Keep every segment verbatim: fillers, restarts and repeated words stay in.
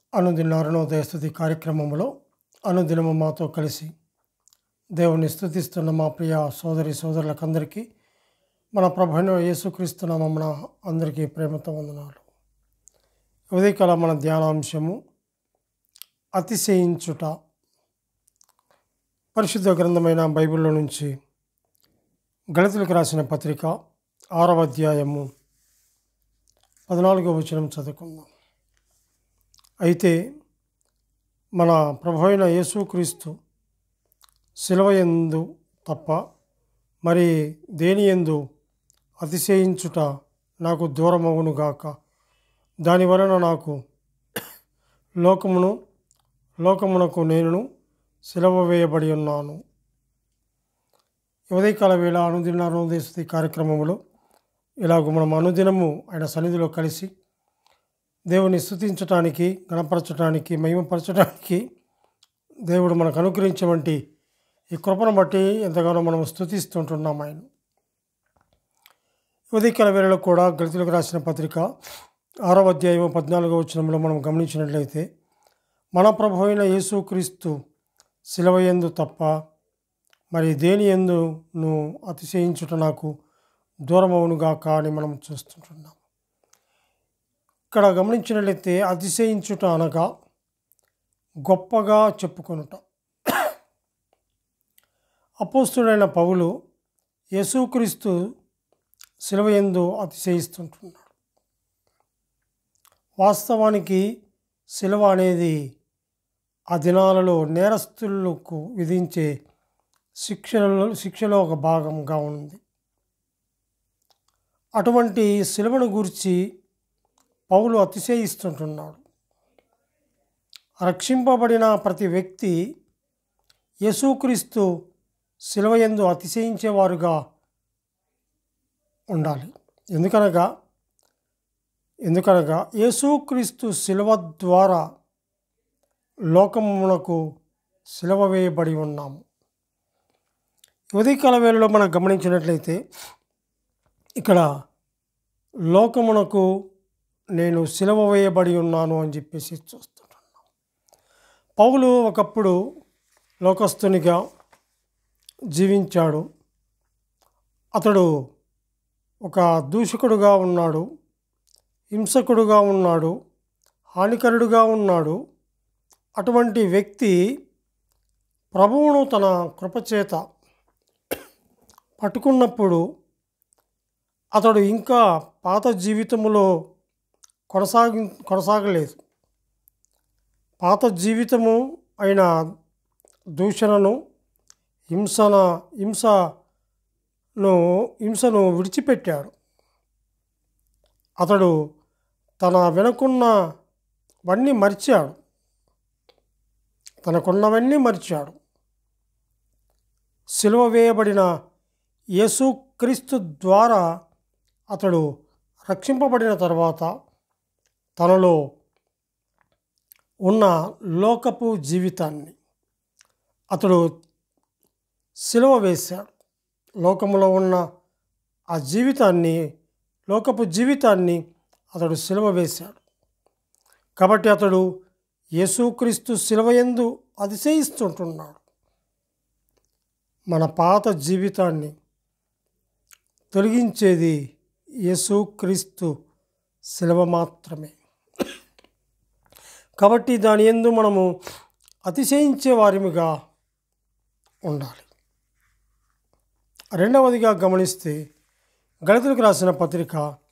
అనుదిన అరుణోదయ స్తుతి కార్యక్రమంలో అనుదినము మాతో కలిసి దేవుని స్తుతిస్తున్న మా ప్రియ సోదరి సోదరులకందరికీ మన ప్రభువైన యేసుక్రీస్తు నామమున అందరికీ ప్రేమతో వందనాలు. ఉదయకాల మన ధ్యానాంశము అతిశయించుట. పరిశుద్ధ గ్రంథమైన బైబిల్లో నుంచి గళితులకు రాసిన పత్రిక ఆరవ అధ్యాయము పద్నాలుగో వచనం చదువుకుందాం. అయితే మన ప్రభువైన యేసుక్రీస్తు శిలువ యందు తప్ప మరి దేని యందు అతిశయించుట నాకు దూరమవునుగాక. దాని వలన నాకు లోకమును లోకమునకు నేను శిలువ వేయబడి ఉన్నాను. ఉదయకాల వేళ అనుదిన అరుణోదయ స్తుతి కార్యక్రమంలో ఇలాగ మనం అనుదినము ఆయన సన్నిధిలో కలిసి దేవుని స్తుతించటానికి, గణపరచటానికి, మహిమపరచటానికి దేవుడు మనకు అనుగ్రహించవంటి ఈ కృపను బట్టి ఎంతగానో మనం స్తుతిస్తుంటున్నాం. ఆయన ఉదయకాల వేళలో కూడా గళితులకు రాసిన పత్రిక ఆరవ అధ్యాయం పద్నాలుగో వచనంలో మనం గమనించినట్లయితే, మన ప్రభువైన యేసుక్రీస్తు శిలువ యందు తప్ప మరి దేని యందు నువ్వు అతిశయించుట నాకు దూరమవునుగాక అని మనం చూస్తుంటున్నాం. ఇక్కడ గమనించినట్లయితే అతిశయించుట అనగా గొప్పగా చెప్పుకొనుట. అపోస్తుడైన పౌలు యేసుక్రీస్తు శిలువ యందు అతిశయిస్తుంటున్నాడు. వాస్తవానికి శిలువ అనేది ఆ దినాలలో నేరస్తులకు విధించే శిక్షలో శిక్షలో ఒక భాగంగా ఉంది. అటువంటి శిలువను గూర్చి పౌలు అతిశయిస్తుంటున్నాడు. రక్షింపబడిన ప్రతి వ్యక్తి యేసుక్రీస్తు శిలువ యందు అతిశయించేవారుగా ఉండాలి. ఎందుకనగా ఎందుకనగా యేసుక్రీస్తు శిలువ ద్వారా లోకమునకు శిలువ వేయబడి ఉన్నాము. ఉదయకాల వేళలో మనం గమనించినట్లయితే ఇక్కడ లోకమునకు నేను శిలువ వేయబడి ఉన్నాను అని చెప్పేసి చూస్తుంటున్నాం. పౌలు ఒకప్పుడు లోకస్తునిగా జీవించాడు. అతడు ఒక దూషకుడుగా ఉన్నాడు, హింసకుడుగా ఉన్నాడు, హానికరుడుగా ఉన్నాడు. అటువంటి వ్యక్తి ప్రభువును తన కృపచేత పట్టుకున్నప్పుడు అతడు ఇంకా పాత జీవితములో కొనసాగి కొనసాగలేదు. పాత జీవితము అయిన దూషణను, హింసన హింసను హింసను విడిచిపెట్టాడు. అతడు తన వెనుకున్నవన్నీ మర్చాడు, తనకున్నవన్నీ మర్చాడు. సిలువ వేయబడిన యేసుక్రీస్తు ద్వారా అతడు రక్షింపబడిన తర్వాత తనలో ఉన్న లోకపు జీవితాన్ని అతడు సిలువ వేశాడు. లోకములో ఉన్న ఆ జీవితాన్ని, లోకపు జీవితాన్ని అతడు సిలువ వేశాడు. కాబట్టి అతడు యేసుక్రీస్తు శిలువ యందు అతిశయిస్తుంటున్నాడు. మన పాత జీవితాన్ని తొలగించేది యేసుక్రీస్తు శిలువ మాత్రమే. కాబట్టి దాని యందు మనము అతిశయించే వారిగా ఉండాలి. రెండవదిగా గమనిస్తే గళితులకు రాసిన పత్రిక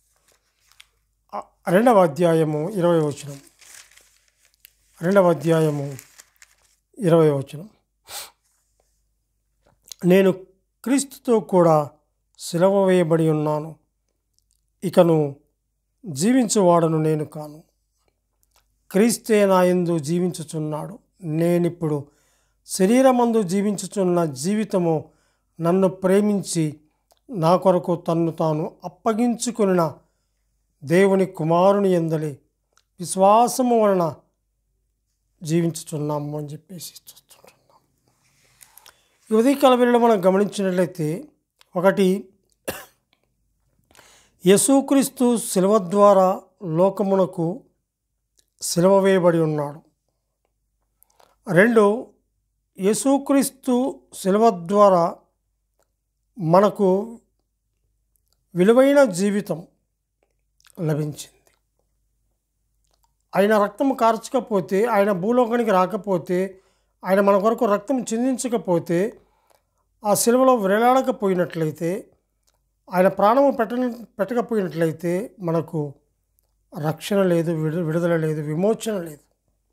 రెండవ అధ్యాయము ఇరవై వచనం రెండవ అధ్యాయము ఇరవై వచనం నేను క్రీస్తుతో కూడా శిలువ వేయబడి ఉన్నాను, ఇకను జీవించువాడను నేను కాను, క్రీస్తే నా యందు జీవించుచున్నాడు. నేనిప్పుడు శరీరమందు జీవించుచున్న జీవితము నన్ను ప్రేమించి నా కొరకు తన్ను తాను అప్పగించుకొనిన దేవుని కుమారుని యందలి విశ్వాసము వలన జీవించుచున్నాము అని చెప్పేసి చూస్తుంటున్నాం. ఈ ఉదయకాల వేళలో మనం గమనించినట్లయితే, ఒకటి యేసుక్రీస్తు శిలువ ద్వారా లోకమునకు సిలువ వేయబడి ఉన్నాడు. రెండు, యేసుక్రీస్తు సిలువ ద్వారా మనకు విలువైన జీవితం లభించింది. ఆయన రక్తం కార్చకపోతే, ఆయన భూలోకానికి రాకపోతే, ఆయన మన కొరకు రక్తం చిందించకపోతే, ఆ సిలువలో వేలాడకపోయినట్లయితే, ఆయన ప్రాణము పెట్ట పెట్టకపోయినట్లయితే మనకు రక్షణ లేదు, విడు విడుదల లేదు, విమోచన లేదు.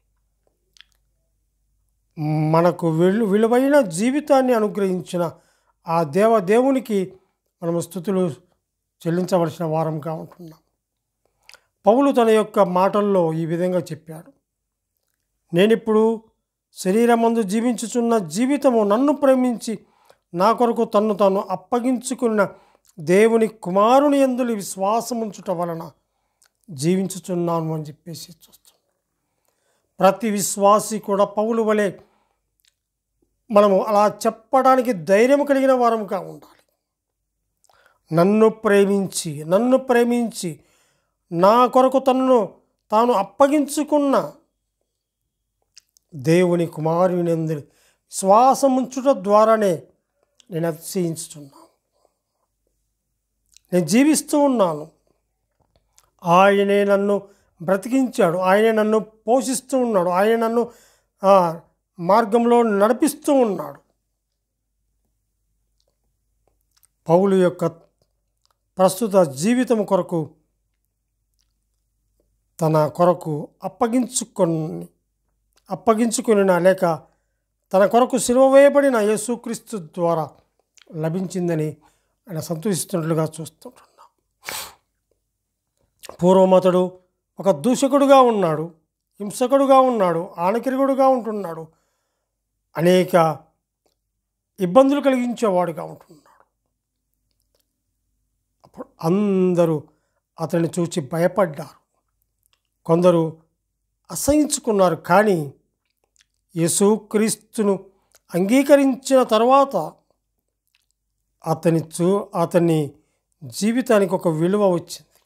మనకు విలు విలువైన జీవితాన్ని అనుగ్రహించిన ఆ దేవ దేవునికి మనము స్తుతులు చెల్లించవలసిన వారంగా ఉంటున్నాం. పౌలు తన యొక్క మాటల్లో ఈ విధంగా చెప్పాడు, నేనిప్పుడు శరీరమందు జీవించుచున్న జీవితము నన్ను ప్రేమించి నా కొరకు తన్ను తాను అప్పగించుకున్న దేవుని కుమారుని యందు విశ్వాసముంచుట వలన జీవించుచున్నాను అని చెప్పేసి చూస్తున్నాం. ప్రతి విశ్వాసి కూడా పౌలు వలె మనము అలా చెప్పడానికి ధైర్యం కలిగిన వారముగా ఉండాలి. నన్ను ప్రేమించి నన్ను ప్రేమించి నా కొరకు తనను తాను అప్పగించుకున్న దేవుని కుమారుని యందు విశ్వాసముంచుట ద్వారానే నేను అతిశయించుచున్నాను, నేను జీవిస్తూ ఉన్నాను. ఆయనే నన్ను బ్రతికించాడు, ఆయనే నన్ను పోషిస్తూ ఉన్నాడు, ఆయన నన్ను మార్గంలో నడిపిస్తూ ఉన్నాడు. పౌలు యొక్క ప్రస్తుత జీవితం కొరకు తన కొరకు అప్పగించుకొని అప్పగించుకొని లేక తన కొరకు సిలువ వేయబడిన యేసుక్రీస్తు ద్వారా లభించిందని ఆయన సంతోషిస్తున్నట్లుగా చూస్తుంటున్నాం. పూర్వమతడు ఒక దూషకుడుగా ఉన్నాడు, హింసకుడుగా ఉన్నాడు, ఆనకిరుగుడుగా ఉంటున్నాడు, అనేక ఇబ్బందులు కలిగించేవాడుగా ఉంటున్నాడు. అప్పుడు అందరూ అతన్ని చూచి భయపడ్డారు, కొందరు అసహించుకున్నారు. కానీ యేసుక్రీస్తును అంగీకరించిన తర్వాత అతని చూ అతని జీవితానికి ఒక విలువ వచ్చింది,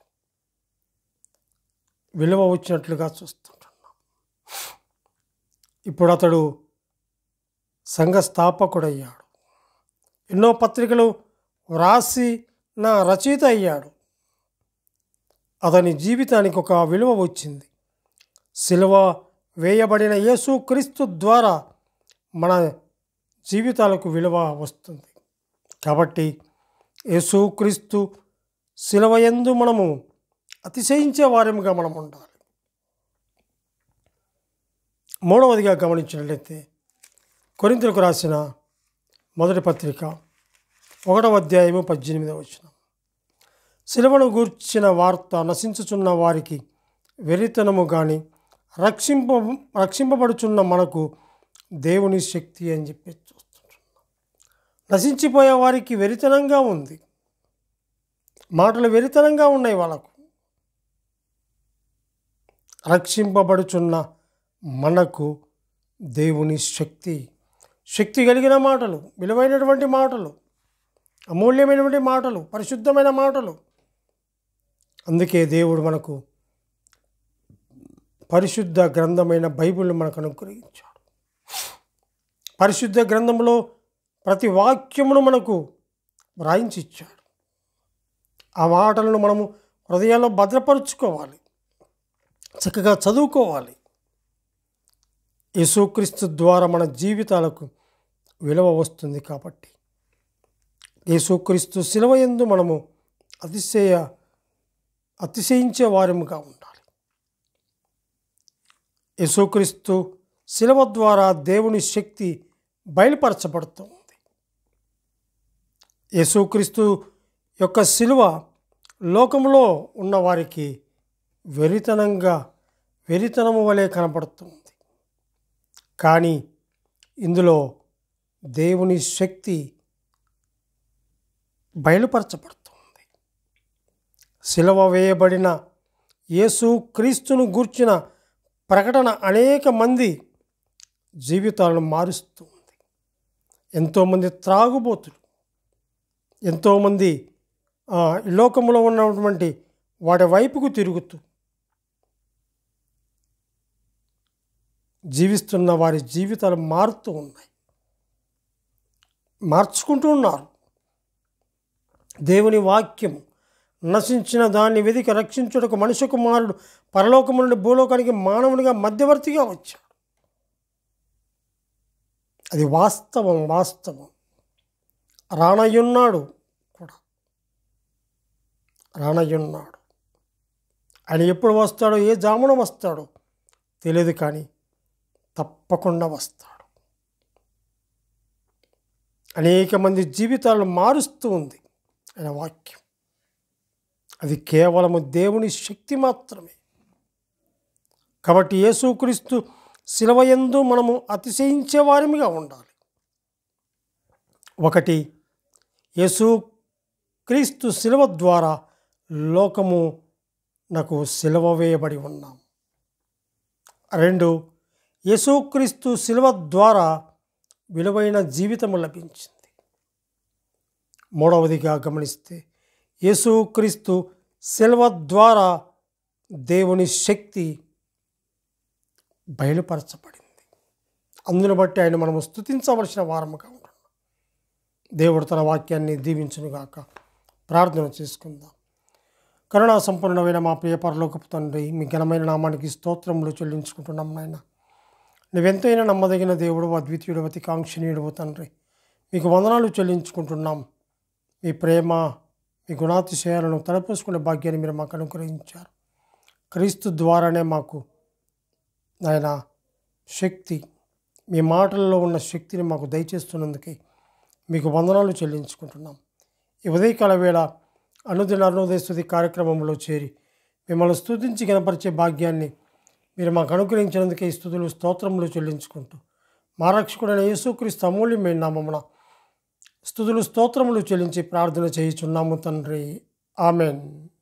విలువ వచ్చినట్లుగా చూస్తుంటున్నాం. ఇప్పుడు అతడు సంఘ స్థాపకుడయ్యాడు, ఎన్నో పత్రికలు వ్రాసి నా రచయిత అయ్యాడు. అతని జీవితానికి ఒక విలువ వచ్చింది. సిలువ వేయబడిన యేసుక్రీస్తు ద్వారా మన జీవితాలకు విలువ వస్తుంది. కాబట్టి యేసుక్రీస్తు సిలువ యందు మనము అతిశయించే వారముగా మనం ఉండాలి. మూడవదిగా గమనించినట్లయితే కొరింథీయులకు రాసిన మొదటి పత్రిక ఒకటవ అధ్యాయము పద్దెనిమిదవ వచనం, సిలువను గూర్చిన వార్త నశించుచున్న వారికి వెరితనము కానీ రక్షింప రక్షింపబడుచున్న మనకు దేవుని శక్తి అని చెప్పి చూస్తుంటున్నాం. నశించిపోయే వారికి వెరితనంగా ఉంది, మాటలు వెరితనంగా ఉన్నాయి వాళ్ళకు. రక్షింపబడుచున్న మనకు దేవుని శక్తి, శక్తి కలిగిన మాటలు, విలువైనటువంటి మాటలు, అమూల్యమైనటువంటి మాటలు, పరిశుద్ధమైన మాటలు. అందుకే దేవుడు మనకు పరిశుద్ధ గ్రంథమైన బైబిల్ను మనకు అనుగ్రహించాడు. పరిశుద్ధ గ్రంథంలో ప్రతి వాక్యమును మనకు వ్రాయించి ఇచ్చాడు. ఆ మాటలను మనము హృదయాల్లో భద్రపరుచుకోవాలి, చక్కగా చదువుకోవాలి. యేసుక్రీస్తు ద్వారా మన జీవితాలకు విలువ వస్తుంది. కాబట్టి యేసుక్రీస్తు సిలువ యందు మనము అతిశయ అతిశయించే వారముగా ఉండాలి. యేసుక్రీస్తు సిలువ ద్వారా దేవుని శక్తి బయలుపరచబడుతుంది. యేసుక్రీస్తు యొక్క సిలువ లోకంలో ఉన్నవారికి వెరితనంగా వెరితనము వలె కనపడుతుంది. కానీ ఇందులో దేవుని శక్తి బయలుపరచబడుతుంది. సిలువ వేయబడిన యేసుక్రీస్తును గూర్చిన ప్రకటన అనేక మంది జీవితాలను మారుస్తుంది. ఎంతోమంది త్రాగుబోతులు, ఎంతోమంది ఈ లోకంలో ఉన్నటువంటి వాటి వైపుకు తిరుగుతూ జీవిస్తున్న వారి జీవితాలు మారుతూ ఉన్నాయి, మార్చుకుంటూ ఉన్నారు. దేవుని వాక్యం నశించిన దాన్ని వెదికి రక్షించుటకు మనుష్య కుమారుడు పరలోకము నుండి భూలోకానికి మానవునిగా మధ్యవర్తిగా వచ్చాడు. అది వాస్తవం, వాస్తవం. రానయ్యున్నాడు కూడా, రానయ్యున్నాడు. ఆయన ఎప్పుడు వస్తాడో, ఏ జామున వస్తాడో తెలియదు, కానీ తప్పకుండా వస్తాడు. అనేక మంది జీవితాలను మారుస్తూ ఉంది ఆయన వాక్యం. అది కేవలము దేవుని శక్తి మాత్రమే. కాబట్టి యేసుక్రీస్తు శిలువ యందు మనము అతిశయించే వారిగా ఉండాలి. ఒకటి, యేసుక్రీస్తు శిలువ ద్వారా లోకము నాకు శిలువ వేయబడి ఉన్నాం. రెండు, యేసుక్రీస్తు శిలువ ద్వారా విలువైన జీవితము లభించింది. మూడవదిగా గమనిస్తే, యేసుక్రీస్తు శిలువ ద్వారా దేవుని శక్తి బయలుపరచబడింది. అందును బట్టి ఆయన మనము స్తుతించవలసిన వారముగా ఉంటున్నాం. దేవుడు తన వాక్యాన్ని దీవించునుగాక. ప్రార్థన చేసుకుందాం. కరుణా సంపన్నుడైన మా ప్రియ పరలోకపు తండ్రి, మీ ఘనమైన నామానికి స్తోత్రములు చెల్లించుకుంటున్నాం. నాయన, నువ్వెంతైనా నమ్మదగిన దేవుడు, అద్వితీయుడు, అతి కాంక్షణీయుడు తండ్రి, మీకు వందనాలు చెల్లించుకుంటున్నాం. మీ ప్రేమ, మీ గుణాతిశయాలను తలపోసుకునే భాగ్యాన్ని మీరు మాకు అనుగ్రహించారు. క్రీస్తు ద్వారానే మాకు నాయన శక్తి, మీ మాటల్లో ఉన్న శక్తిని మాకు దయచేస్తున్నందుకే మీకు వందనాలు చెల్లించుకుంటున్నాం. ఈ ఉదయకాల వేళ అనుదిన అరుణోదయ స్తుతి కార్యక్రమంలో చేరి మిమ్మల్ని స్తుతించి గణపరిచే భాగ్యాన్ని మీరు మాకు అనుగ్రహించినందుకే ఈ స్తుతులు స్తోత్రములు చెల్లించుకుంటూ, మా రక్షకుడైన యేసుక్రీస్తు అమూల్యమైన నామమున స్తుతులు స్తోత్రములు చెల్లించి ప్రార్థన చేయుచున్నాము తండ్రి. ఆమెన్.